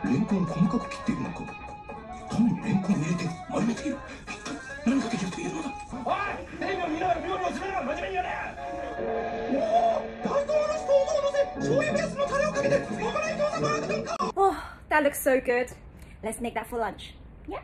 レンコンを細かく切っているのか。種にレンコンを入れて丸めている。一体何ができるというのだ。おい、テレビを見ながら料理をするのは真面目にやれ。おお、大根おろしとうとうを乗せ、醤油ベースのタレをかけて動かない餃子バーグ丼か。 Oh, that looks so good. Let's make that for lunch. Yeah.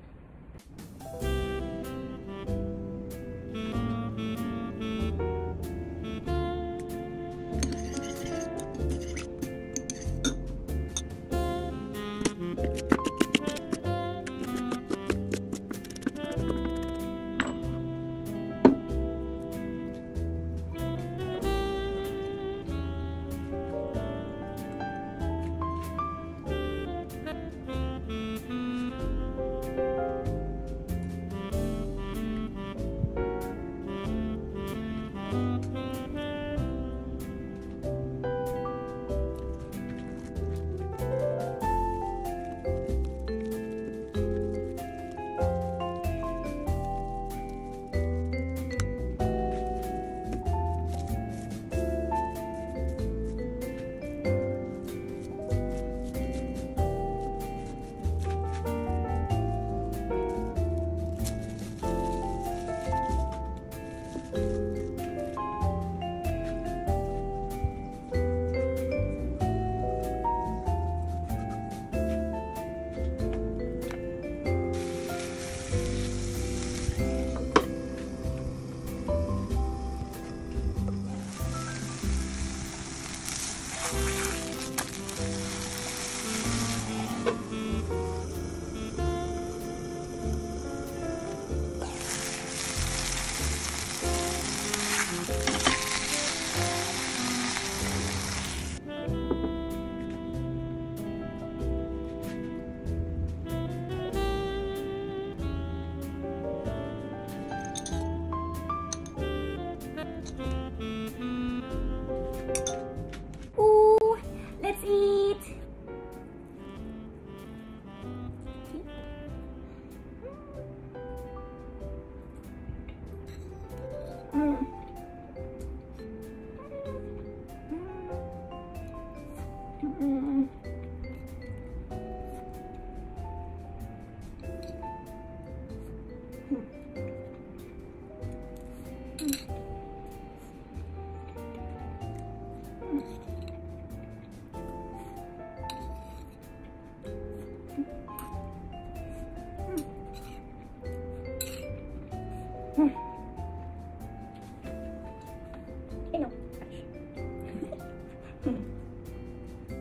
Ooh, let's eat.